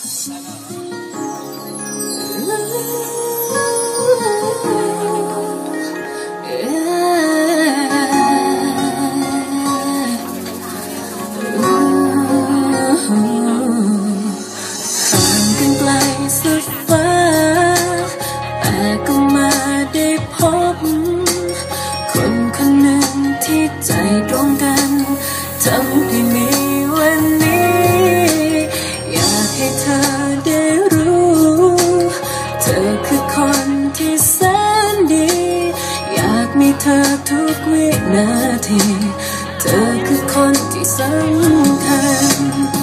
สุดฟ้าแต่ก็มาได้พบคนคนหนึ่งที่ใจตรงกันทำให้มีวันนี้อยากให้เธอได้รู้เธอคือคนที่แสนดีอยากมีเธอทุกวินาทีเธอคือคนที่สำคัญ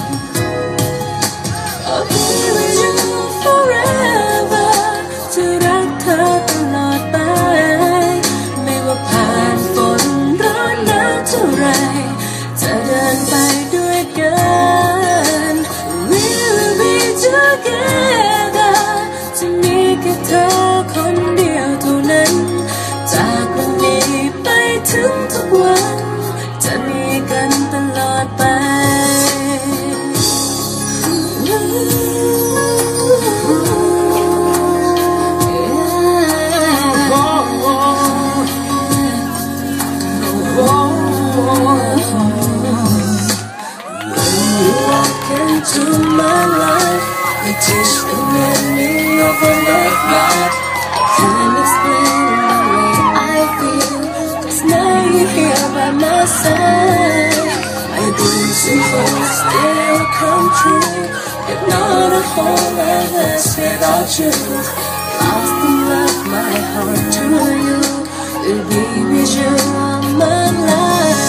I'll be with you forever จะรักเธอตลอดไปไม่ว่าผ่านฝนร้อนหนาวเท่าไรจะเดินไปด้วยกัน We will be together จะมีแค่เธอคนเดียวเท่านั้นจากวันนี้ไปถึงทุกวันจะมีกันตลอดไปTo my life, you teach the meaning of a love life. I can't explain the way I feel, 'cause now you're here by my side. My dreams and hopes still come true, but not a whole life that's without you. Lost in love, my heart to you, will be with you all my life.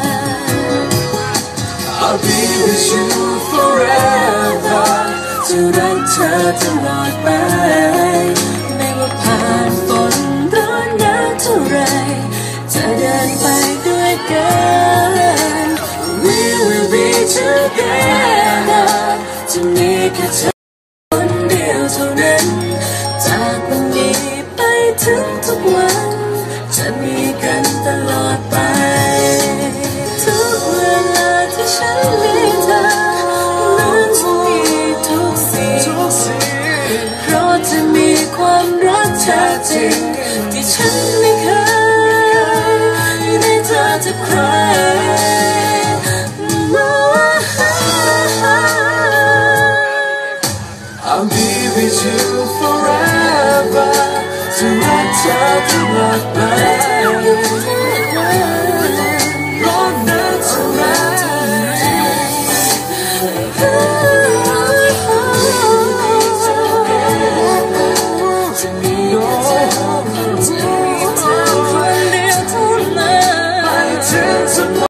I'll be with you forever จะรักเธอตลอดไปไม่ว่าผ่านฝนร้อนหนาวเท่าไรจะเดินไปด้วยกัน We will be together จะมีแค่เธอคนเดียวเท่านั้นจากวันนี้ไปถึงทุกวันจะมีกันตลอดไปทุกเวลาที่ฉันมีเธอนั้นจะมีทุกสิ่งเพราะจะมีความรักแท้จริงที่ฉันไม่เคยได้เจอจากใคร I'll be with you forever จะรักเธอตลอดไปร้อนหนาวเท่าไรจะมีแค่เธอคนเดียว